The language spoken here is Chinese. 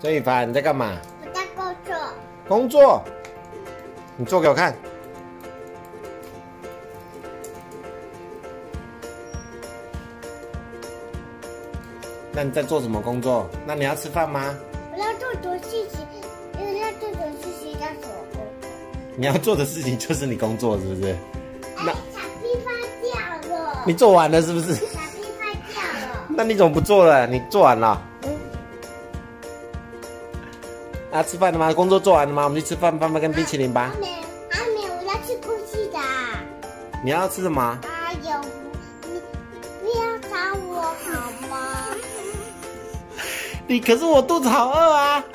曾宇凡，你在干嘛？ 我在工作。 工作？你做给我看。那你在做什么工作？那你要吃饭吗？ 我要做的事情，因为要做的事情叫什么？ 你要做的事情就是你工作，是不是？ 那小屁拍掉了。 你做完了是不是？ 小屁拍掉了。 那你怎么不做了？你做完了。啊，吃饭了吗？工作做完了吗？我们去吃饭，饭跟冰淇淋吧。 还没，我要吃东西的。 你要吃什么？ 你不要找我好吗？ 可是我肚子好饿啊。